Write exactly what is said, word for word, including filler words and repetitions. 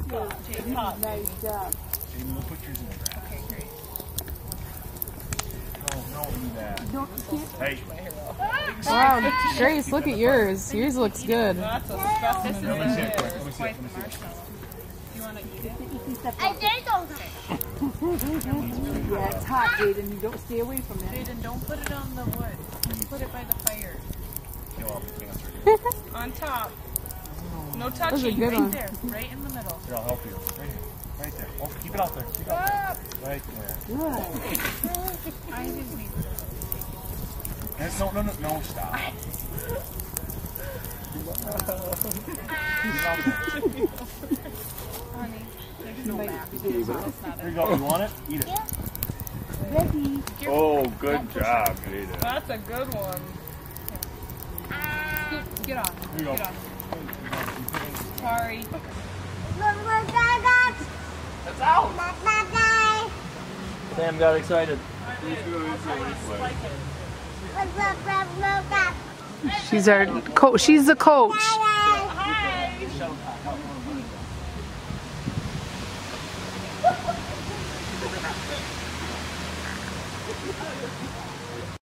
job. Nice job. Jamie, we'll put yours in the grass. Okay, great. No, don't do that. Don't, hey. Wow, Grace, look at yours. Yours looks good. That's a specimen. Let me see it quick. Let me see it. Let me see it. You want to eat it? I did don't. Yeah, it's hot, Jaden. You don't stay away from it. Jaden, don't put it on the wood. Just put it by the fire. Kill off the cancer. On top. No Those are touching. good Right ones. there. Right in the middle. Here, I'll help you. Right here. Right there. Oh, keep it out there. Keep it out there. Right there. Good. I just need to. Yes, no, no, no, no, stop. Keep it out there. Honey, there's no back. There you go. You want it? Eat it. Ready. Oh, good job, Jada. That's a good one. Scoop, get off. Here you go. Get off. Sorry. It's out. Sam got excited. She's our coach. She's the coach. Hi.